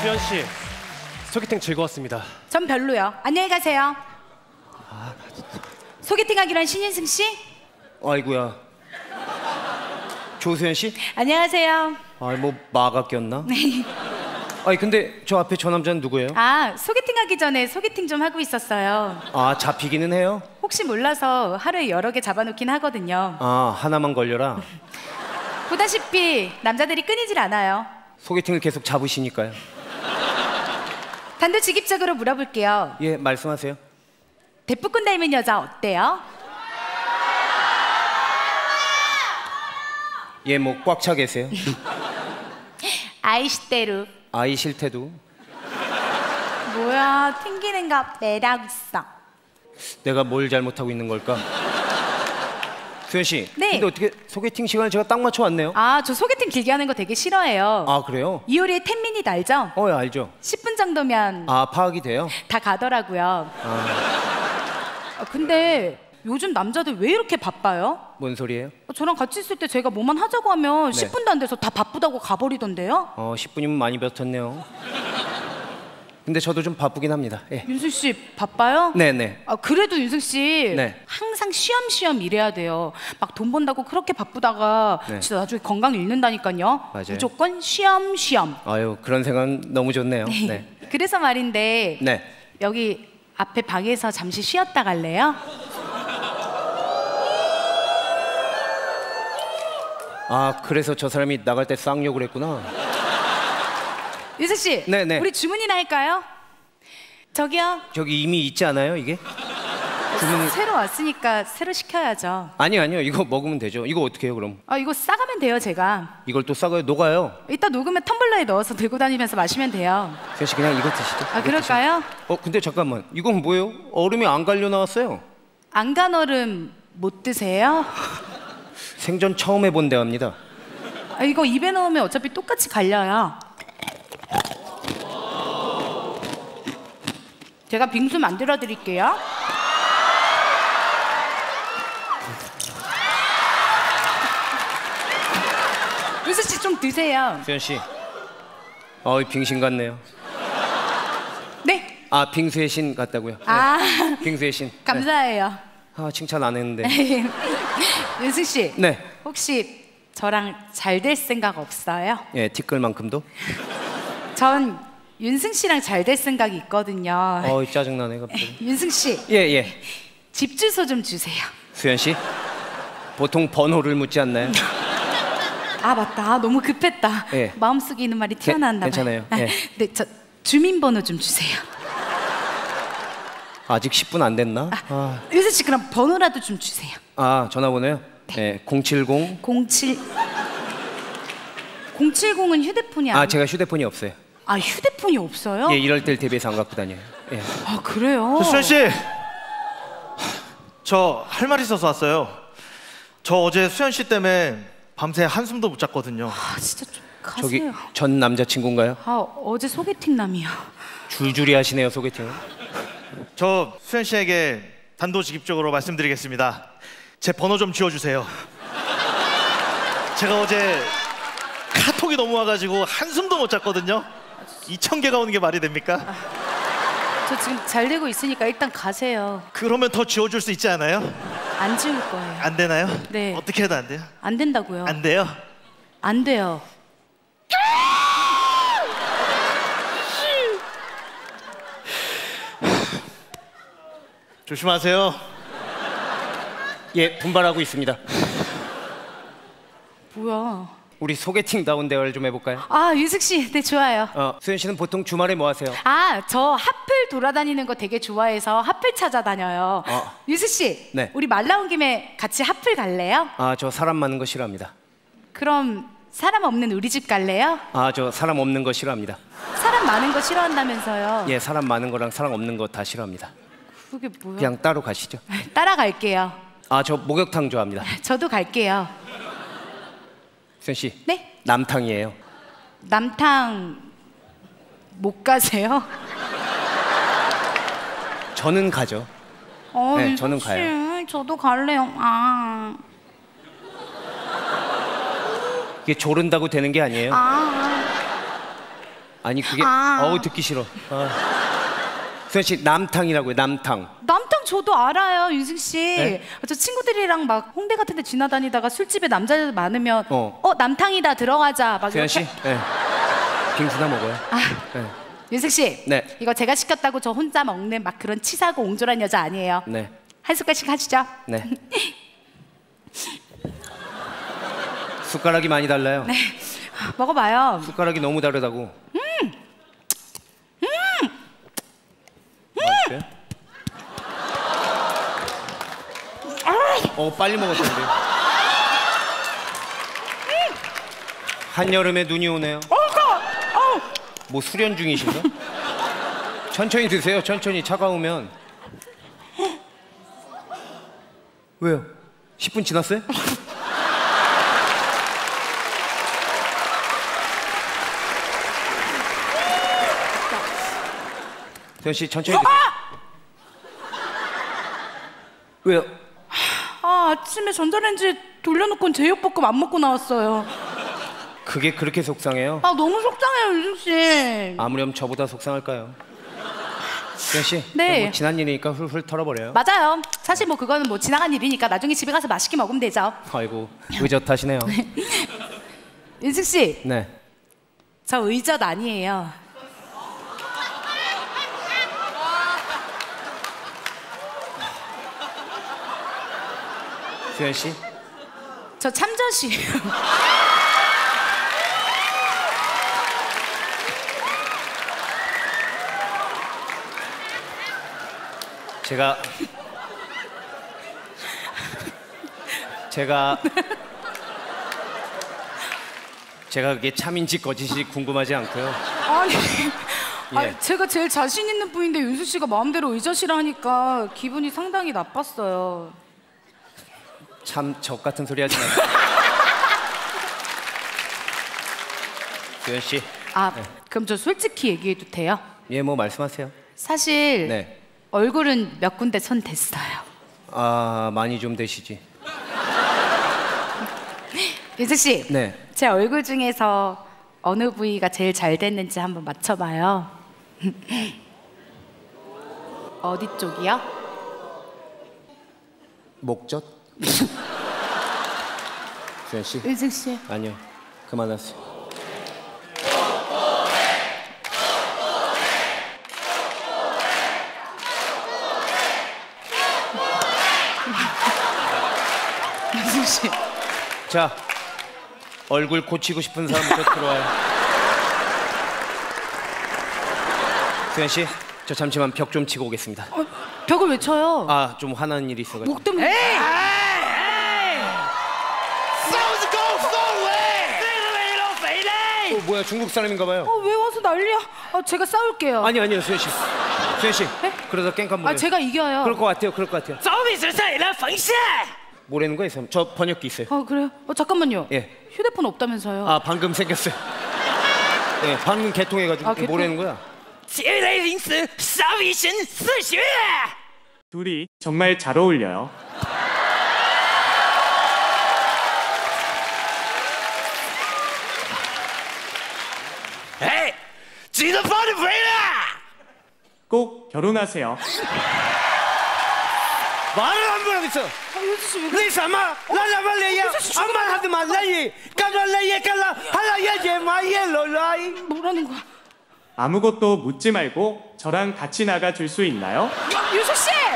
수연 씨, 소개팅 즐거웠습니다. 전 별로요. 안녕히 가세요. 아, 나 진짜. 소개팅하기로 한 신인승 씨? 아이고야. 조수연 씨? 안녕하세요. 아, 뭐 마가 꼈나? 네. 아니 근데 저 앞에 저 남자는 누구예요? 아, 소개팅하기 전에 소개팅 좀 하고 있었어요. 아, 잡히기는 해요? 혹시 몰라서 하루에 여러 개 잡아놓긴 하거든요. 아, 하나만 걸려라. 보다시피 남자들이 끊이질 않아요. 소개팅을 계속 잡으시니까요. 단도직입적으로 물어볼게요. 예, 말씀하세요. 대포꾼 닮은 여자 어때요? 예, 뭐 꽉 차 계세요. 아이시대로. 아이 싫대도. 뭐야, 튕기는 거 매력 있어. 내가 뭘 잘못하고 있는 걸까? 수연 씨. 네. 근데 어떻게 소개팅 시간을 제가 딱 맞춰 왔네요? 아, 저 소개팅 길게 하는 거 되게 싫어해요. 아, 그래요? 이효리의 10미닛 알죠? 예, 알죠. 10분 정도면 아, 파악이 돼요? 다 가더라고요. 근데 요즘 남자들 왜 이렇게 바빠요? 뭔 소리예요? 저랑 같이 있을 때 제가 뭐만 하자고 하면 네. 10분도 안 돼서 다 바쁘다고 가버리던데요? 10분이면 많이 버텼네요. 근데 저도 좀 바쁘긴 합니다. 예. 윤승 씨 바빠요? 네네. 아, 그래도 윤승 씨 네. 항상 쉬엄쉬엄 일해야 돼요. 막 돈 번다고 그렇게 바쁘다가 네. 진짜 나중에 건강 잃는다니까요. 맞아요. 무조건 쉬엄쉬엄. 아유, 그런 생각은 너무 좋네요. 네. 그래서 말인데 네. 여기 앞에 방에서 잠시 쉬었다 갈래요? 아, 그래서 저 사람이 나갈 때 쌍욕을 했구나. 윤승 씨, 네네. 우리 주문이나 할까요? 저기요. 저기 이미 있지 않아요, 이게? 새로 왔으니까 새로 시켜야죠. 아니요. 이거 먹으면 되죠. 이거 어떻게 해요, 그럼? 아, 이거 싸가면 돼요, 제가. 이걸 또 싸가요? 녹아요. 이따 녹으면 텀블러에 넣어서 들고 다니면서 마시면 돼요. 수연 씨, 그냥 이거 드시죠. 아, 그럴까요? 근데 잠깐만. 이건 뭐예요? 얼음이 안 갈려 나왔어요. 안간 얼음 못 드세요? 생전 처음 해본 대화입니다. 아, 이거 입에 넣으면 어차피 똑같이 갈려요. 제가 빙수 만들어 드릴게요. 유수 씨 좀 드세요. 수연 씨. 빙신 같네요. 네? 아, 빙수의 신 같다고요. 아, 네. 빙수의 신. 감사해요. 네. 아, 칭찬 안 했는데. 윤승 씨. 네. 혹시 저랑 잘 될 생각 없어요? 예, 티끌만큼도. 전 윤승 씨랑 잘 될 생각이 있거든요. 짜증나네 갑자기. 윤승 씨. 예. 집 주소 좀 주세요. 수연 씨. 보통 번호를 묻지 않나요? 아, 맞다. 너무 급했다. 예. 마음속에 있는 말이 튀어나왔나 봐요. 괜찮아요. 예. 네, 저 주민번호 좀 주세요. 아직 10분 안 됐나? 윤승 씨 그럼 번호라도 좀 주세요. 전화번호요? 네. 070. 070은 휴대폰이 아니에요. 제가 휴대폰이 없어요. 아, 휴대폰이 없어요? 예, 이럴 때 대비해서 안 갖고 다녀요. 예. 아, 그래요? 수연 씨, 저 할 말 있어서 왔어요. 저 어제 수연 씨 때문에 밤새 한숨도 못 잤거든요. 아, 진짜 좀 가세요. 저기 전 남자친구인가요? 어제 소개팅 남이요. 줄줄이 하시네요, 소개팅을. 저 수연 씨에게 단도직입적으로 말씀드리겠습니다. 제 번호 좀 지워주세요. 제가 어제 카톡이 너무 와가지고 한숨도 못 잤거든요. 2,000개가 오는 게 말이 됩니까? 저 지금 잘 되고 있으니까 일단 가세요. 그러면 더 지워줄 수 있지 않아요? 안 지울 거예요. 안 되나요? 네. 어떻게 해도 안 돼요? 안 된다고요. 안 돼요? 안 돼요. 조심하세요. 예, 분발하고 있습니다. 뭐야? 우리 소개팅다운 대화를 좀 해볼까요? 아, 유숙 씨, 네, 좋아요. 수연 씨는 보통 주말에 뭐 하세요? 아, 저 핫플 돌아다니는 거 되게 좋아해서 핫플 찾아다녀요. 유숙 씨, 네. 우리 말 나온 김에 같이 핫플 갈래요? 저 사람 많은 거 싫어합니다. 그럼 사람 없는 우리 집 갈래요? 저 사람 없는 거 싫어합니다. 사람 많은 거 싫어한다면서요? 예, 사람 많은 거랑 사람 없는 거 다 싫어합니다. 그게 뭐야? 그냥 따로 가시죠. 따라갈게요. 저 목욕탕 좋아합니다. 저도 갈게요. 수연 씨. 네? 남탕이에요. 남탕 못 가세요? 저는 가죠. 네, 저는 가요. 저도 갈래요. 이게 조른다고 되는 게 아니에요. 아니 그게 아. 어우 듣기 싫어. 수현 씨 남탕이라고요. 남탕. 남탕 저도 알아요, 윤승 씨. 네? 저 친구들이랑 막 홍대 같은 데 지나다니다가 술집에 남자들 많으면 어. 남탕이다 들어가자 막 수현 씨, 이렇게. 네. 빙수나 먹어요. 네. 윤승 씨. 네. 이거 제가 시켰다고 저 혼자 먹는 막 그런 치사하고 옹졸한 여자 아니에요. 네. 한 숟갈씩 하시죠. 네. 숟가락이 많이 달라요. 네. 먹어봐요. 숟가락이 너무 다르다고. 맛있어요? 빨리 먹었던데. 한여름에 눈이 오네요. 뭐 수련 중이신가? 천천히 드세요. 천천히 차가우면. 왜요? 10분 지났어요? 수현 씨 천천히 드세요. 왜요? 아침에 전자레인지에 돌려놓고 제육볶음 안 먹고 나왔어요. 그게 그렇게 속상해요? 너무 속상해요, 윤승 씨. 아무렴 저보다 속상할까요? 수현 씨, 네. 뭐 지난 일이니까 훌훌 털어버려요. 맞아요. 사실 뭐 그거는 뭐 지나간 일이니까 나중에 집에 가서 맛있게 먹으면 되죠. 아이고 의젓하시네요. 윤승 씨, 네. 저 의젓 아니에요. 수현 씨, 저 참젓이에요. 제가 그게 참인지 거짓인지 궁금하지 않고요. 아니, 예. 제가 제일 자신 있는 분인데 윤수 씨가 마음대로 의젓이라 하니까 기분이 상당히 나빴어요. 참 적 같은 소리 하지 마세요. 수현 씨, 그럼 저 솔직히 얘기해도 돼요? 예, 뭐 말씀하세요. 사실 네. 얼굴은 몇 군데 손 댔어요. 많이 좀 되시지. 윤수 씨, 네. 제 얼굴 중에서 어느 부위가 제일 잘 됐는지 한번 맞춰봐요. 어디 쪽이요? 목젖? 수현 씨, 윤승 씨. 아니요, 그만하세요. 윤승 씨. 자, 얼굴 고치고 싶은 사람부터 들어와요. 수현 씨, 저 잠시만 벽 좀 치고 오겠습니다. 벽을 왜 쳐요? 좀 화나는 일이 있어가지고. 목 때문에. 뭐야, 중국 사람인가 봐요. 왜 와서 난리야? 제가 싸울게요. 아니요, 수현 씨. 수현 씨, 그러다 깽판 모래. 제가 이겨요. 그럴 것 같아요, 그럴 것 같아요. 뭐라는 거예요? 저 번역기 있어요. 그래요? 잠깐만요. 예. 휴대폰 없다면서요? 방금 생겼어요. 예, 방금 개통해가지고 개통? 뭐라는 거야? 둘이 정말 잘 어울려요. 꼭 결혼하세요. 말을 안 보라고 있어. 윤수 씨 왜 그래? 为什么？ 뭐라는 거야? 아무것도 묻지 말고 저랑 같이 나가 줄 수 있나요? 윤수 씨!